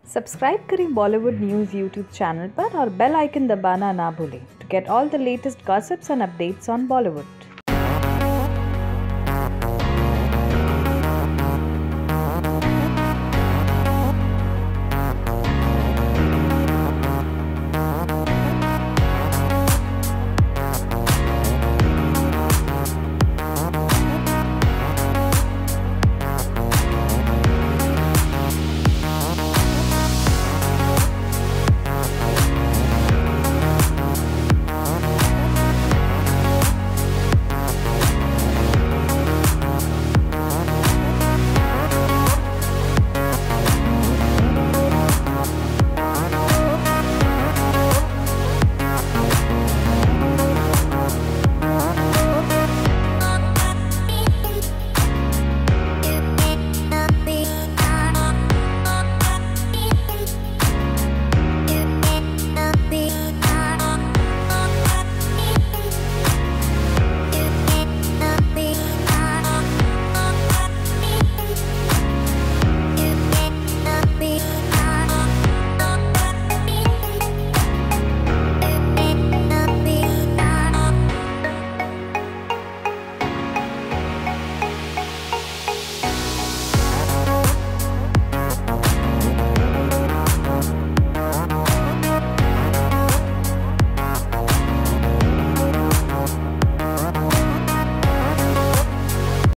Subscribe करें Bollywood news YouTube channel पर और बेल आइकन दबाना ना भूलें to get all the latest gossips and updates on Bollywood.